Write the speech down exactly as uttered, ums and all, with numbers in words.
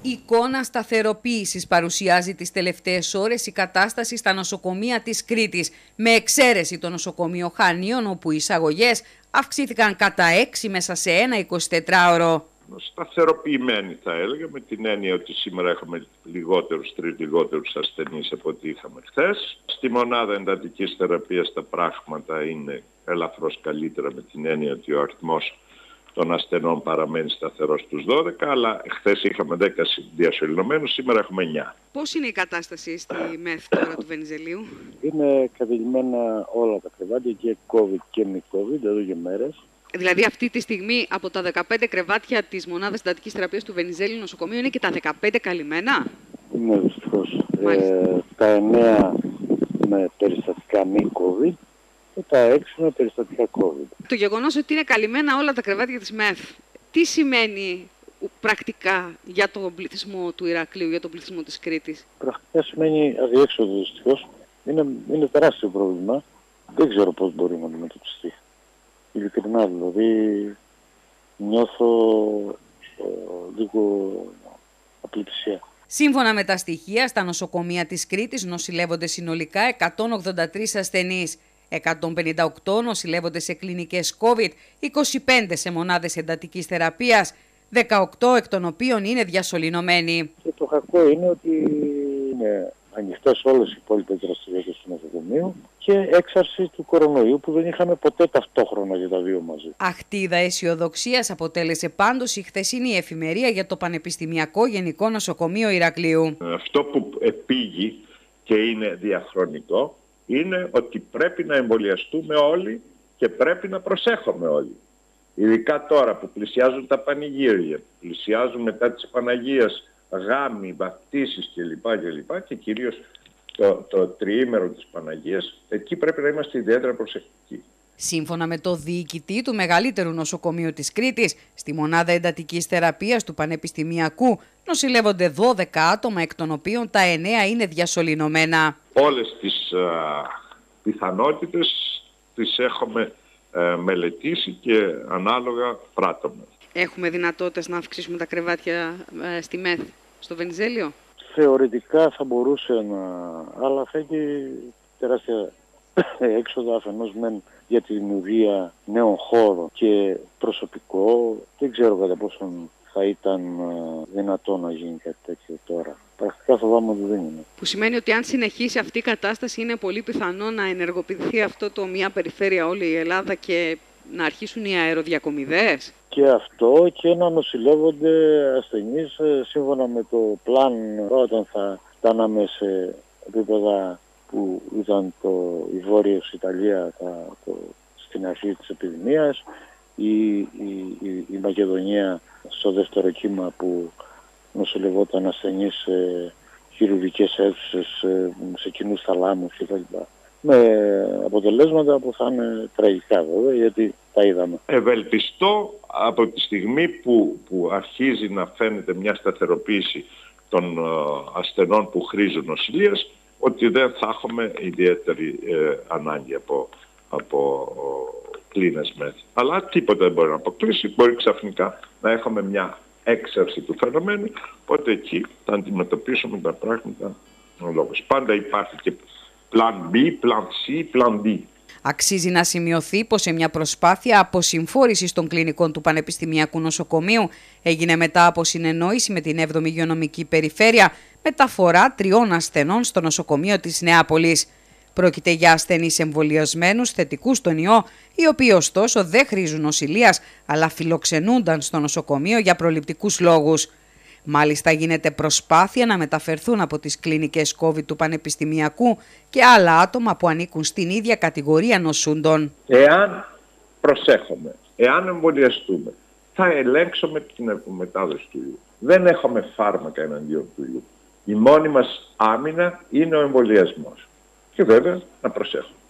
Εικόνα σταθεροποίησης παρουσιάζει τις τελευταίες ώρες η κατάσταση στα νοσοκομεία της Κρήτης, με εξαίρεση το νοσοκομείο Χανίων, όπου οι εισαγωγές αυξήθηκαν κατά έξι μέσα σε ένα εικοσιτετράωρο. Σταθεροποιημένη θα έλεγα, με την έννοια ότι σήμερα έχουμε λιγότερους, τρεις λιγότερους ασθενείς από ό,τι είχαμε χθες. Στη μονάδα εντατικής θεραπείας τα πράγματα είναι ελαφρώς καλύτερα, με την έννοια ότι ο αριθμός των ασθενών παραμένει σταθερός στους δώδεκα, αλλά χθες είχαμε δέκα διασωληνωμένους, σήμερα έχουμε εννιά. Πώς είναι η κατάσταση στη ΜΕΘ τώρα του Βενιζελίου? Είναι κατελημένα όλα τα κρεβάτια, και COVID και μη COVID, εδώ και μέρες. Δηλαδή αυτή τη στιγμή από τα δεκαπέντε κρεβάτια της μονάδας εντατικής θεραπείας του Βενιζέλιου νοσοκομείου είναι και τα δεκαπέντε καλυμμένα? Ναι, δυστυχώς. Ε, τα εννέα με περιστατικά μη COVID και τα έξι με περιστατικά COVID. Το γεγονός ότι είναι καλυμμένα όλα τα κρεβάτια της ΜΕΘ, τι σημαίνει πρακτικά για τον πληθυσμό του Ηρακλείου, για τον πληθυσμό της Κρήτης? Πρακτικά σημαίνει αδιέξοδο, δυστυχώς. Είναι, είναι τεράστιο πρόβλημα. Δεν ξέρω πώς μπορεί να αντιμετωπιστεί. Ειλικρινά, δηλαδή νιώθω ε, λίγο απληψία. Σύμφωνα με τα στοιχεία, στα νοσοκομεία της Κρήτης νοσηλεύονται συνολικά εκατόν ογδόντα τρεις ασθενείς. εκατόν πενήντα οκτώ νοσηλεύονται σε κλινικές COVID, είκοσι πέντε σε μονάδες εντατικής θεραπείας, δεκαοκτώ εκ των οποίων είναι διασωληνωμένοι. Και το κακό είναι ότι είναι ανοιχτές όλες οι υπόλοιπες δραστηριότητες του νοσοκομείου και έξαρση του κορονοϊού που δεν είχαμε ποτέ ταυτόχρονα για τα δύο μαζί. Αχτίδα αισιοδοξίας αποτέλεσε πάντως η χθεσινή εφημερία για το Πανεπιστημιακό Γενικό Νοσοκομείο Ηρακλείου. Αυτό που επήγει και είναι διαχρονικό είναι ότι πρέπει να εμβολιαστούμε όλοι και πρέπει να προσέχουμε όλοι. Ειδικά τώρα που πλησιάζουν τα πανηγύρια, πλησιάζουν μετά της Παναγίας γάμοι, βαπτίσεις κλπ. κλπ. Και κυρίως το, το τριήμερο της Παναγίας, εκεί πρέπει να είμαστε ιδιαίτερα προσεκτικοί. Σύμφωνα με το διοικητή του μεγαλύτερου νοσοκομείου της Κρήτης, στη μονάδα εντατικής θεραπείας του Πανεπιστημιακού νοσηλεύονται δώδεκα άτομα, εκ των οποίων τα εννέα είναι διασωληνωμένα. Όλες τις α, πιθανότητες τις έχουμε α, μελετήσει και ανάλογα πράττουμε. Έχουμε δυνατότητες να αυξήσουμε τα κρεβάτια ε, στη ΜΕΘ, στο Βενιζέλιο? Θεωρητικά θα μπορούσε να, αλλά θα έχει τεράστια έξοδα, αφενός μεν για τη δημιουργία νέων χώρων και προσωπικό. Δεν ξέρω κατά πόσον θα ήταν δυνατό να γίνει κάτι τέτοιο τώρα. Πρακτικά φοβάμαι ότι δεν είναι. Που σημαίνει ότι αν συνεχίσει αυτή η κατάσταση είναι πολύ πιθανό να ενεργοποιηθεί αυτό το μια περιφέρεια όλη η Ελλάδα και να αρχίσουν οι αεροδιακομιδές. Και αυτό, και να νοσηλεύονται ασθενείς σύμφωνα με το πλάν όταν θα φτάναμε σε επίπεδα που ήταν το, η Βόρειος Ιταλία τα, το, στην αρχή της επιδημίας, η, η, η, η Μακεδονία στο δεύτερο κύμα που νοσηλευόταν ασθενείς σε χειρουργικές αίθουσες, σε, σε κοινούς θαλάμους κτλ. Με αποτελέσματα που θα είναι τραγικά βέβαια, γιατί τα είδαμε. Ευελπιστώ από τη στιγμή που, που αρχίζει να φαίνεται μια σταθεροποίηση των uh, ασθενών που χρήζουν νοσηλείας, ότι δεν θα έχουμε ιδιαίτερη ε, ανάγκη από, από κλίνες ΜΕΘ. Αλλά τίποτα δεν μπορεί να αποκλείσει. Μπορεί ξαφνικά να έχουμε μια έξαρση του φαινομένου, οπότε εκεί θα αντιμετωπίσουμε τα πράγματα λόγως. Πάντα υπάρχει και πλάν B, πλάν C, πλάν D. Αξίζει να σημειωθεί πως σε μια προσπάθεια αποσυμφόρησης των κλινικών του Πανεπιστημιακού Νοσοκομείου έγινε μετά από συνεννόηση με την έβδομη Υγειονομική Περιφέρεια μεταφορά τριών ασθενών στο νοσοκομείο της Νεάπολης. Πρόκειται για ασθενείς εμβολιασμένους θετικούς στον ιό, οι οποίοι ωστόσο δεν χρήζουν νοσηλείας, αλλά φιλοξενούνταν στο νοσοκομείο για προληπτικούς λόγους. Μάλιστα γίνεται προσπάθεια να μεταφερθούν από τις κλινικές COVID του Πανεπιστημιακού και άλλα άτομα που ανήκουν στην ίδια κατηγορία νοσούντων. Εάν προσέχουμε, εάν εμβολιαστούμε, θα ελέγξουμε την μετάδοση του ιού. Δεν έχουμε φάρμακα εναντίον του ιού. Η μόνη μας άμυνα είναι ο εμβολιασμός. Και βέβαια να προσέχουμε.